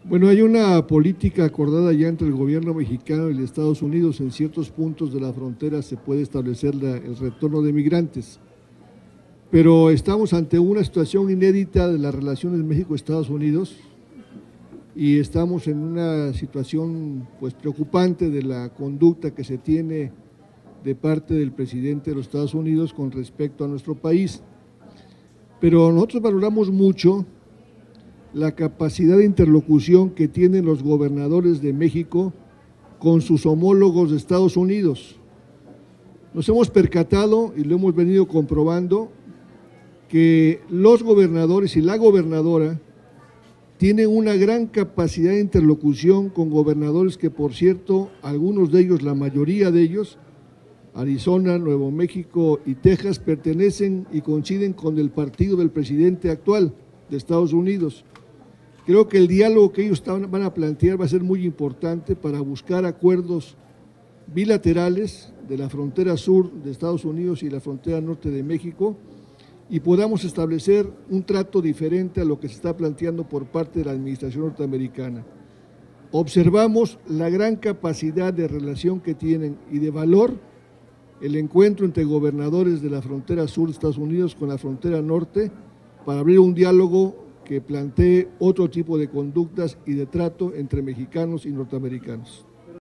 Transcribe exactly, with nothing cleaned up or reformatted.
Bueno, hay una política acordada ya entre el gobierno mexicano y el de Estados Unidos. En ciertos puntos de la frontera se puede establecer la, el retorno de migrantes, pero estamos ante una situación inédita de las relaciones México-Estados Unidos y estamos en una situación pues preocupante de la conducta que se tiene de parte del presidente de los Estados Unidos con respecto a nuestro país. Pero nosotros valoramos mucho la capacidad de interlocución que tienen los gobernadores de México con sus homólogos de Estados Unidos. Nos hemos percatado y lo hemos venido comprobando que los gobernadores y la gobernadora tienen una gran capacidad de interlocución con gobernadores que, por cierto, algunos de ellos, la mayoría de ellos, Arizona, Nuevo México y Texas, pertenecen y coinciden con el partido del presidente actual de Estados Unidos. Creo que el diálogo que ellos van a plantear va a ser muy importante para buscar acuerdos bilaterales de la frontera sur de Estados Unidos y la frontera norte de México y podamos establecer un trato diferente a lo que se está planteando por parte de la administración norteamericana. Observamos la gran capacidad de relación que tienen y de valor el encuentro entre gobernadores de la frontera sur de Estados Unidos con la frontera norte para abrir un diálogo que plantee otro tipo de conductas y de trato entre mexicanos y norteamericanos.